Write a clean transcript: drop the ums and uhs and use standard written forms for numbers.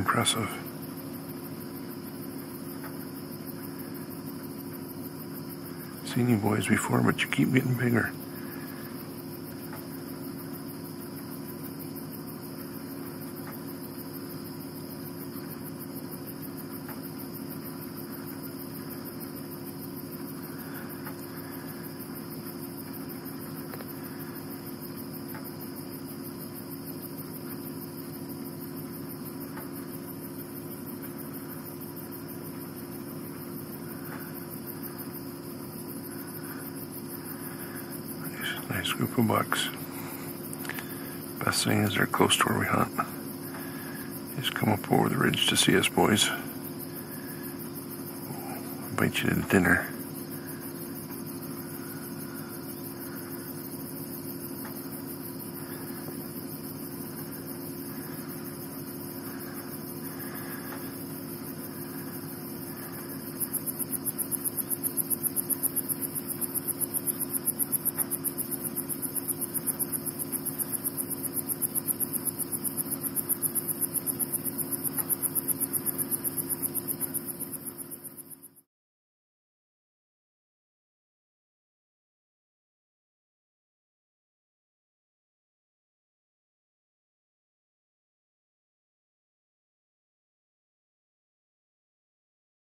impressive. Seen you boys before, but you keep getting bigger. Nice group of bucks. Best thing is they're close to where we hunt. Just come up over the ridge to see us, boys. Invite you to dinner.